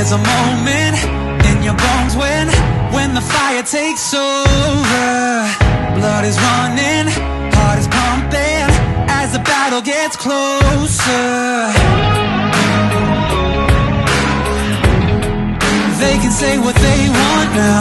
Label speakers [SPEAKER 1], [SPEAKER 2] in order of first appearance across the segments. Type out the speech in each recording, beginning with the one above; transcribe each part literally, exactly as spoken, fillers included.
[SPEAKER 1] There's a moment in your bones when When the fire takes over. Blood is running, heart is pumping as the battle gets closer. They can say what they want now,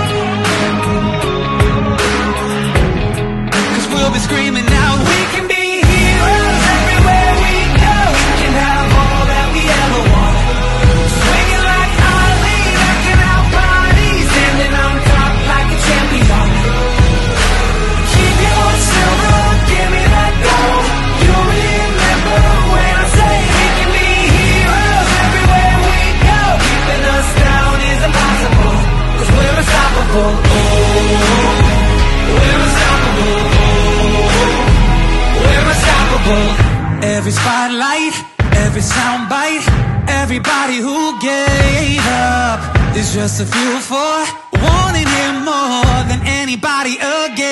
[SPEAKER 1] 'cause we'll be screaming out, we can be heroes everywhere we go. We can have all that we ever want. Swinging like Ali, rocking out bodies, standing on top like a champion. Keep your silver, give me that gold. You'll remember when I say we can be heroes everywhere we go. Keeping us down is impossible, 'cause we're unstoppable. Oh, we're unstoppable. We're unstoppable. Every spotlight, every soundbite, everybody who gave up is just a fuel for wanting him more than anybody again.